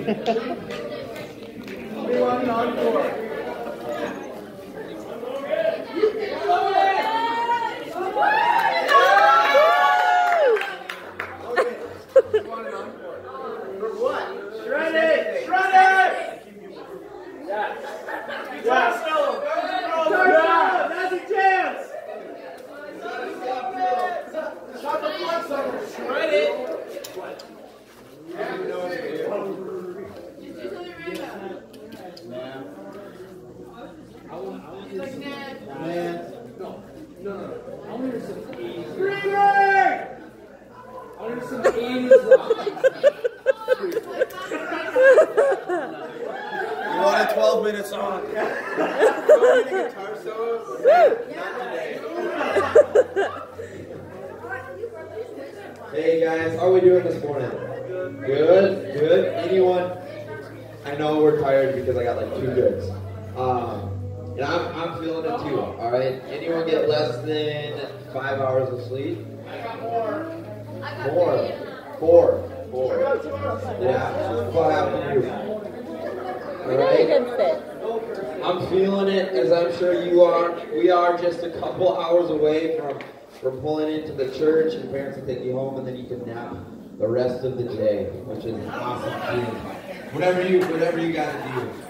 Everyone on board. Shred it! Shred it! Yeah. That's a chance! Shut the fuck up! Shred it! Man. No. I want to hear some 80s. I want to hear some 80s rock. You want a 12-minute song? Guitar solos? Not today. Hey guys, how are we doing this morning? Good. Anyone? I know we're tired because I got like 2 goods. And I'm feeling it too. All right. Anyone get less than 5 hours of sleep? I got more. Four. Yeah. What happened to you? All right. I'm feeling it, as I'm sure you are. We are just a couple hours away from pulling into the church, and parents will take you home, and then you can nap the rest of the day, which is an awesome feeling. Whatever you gotta do.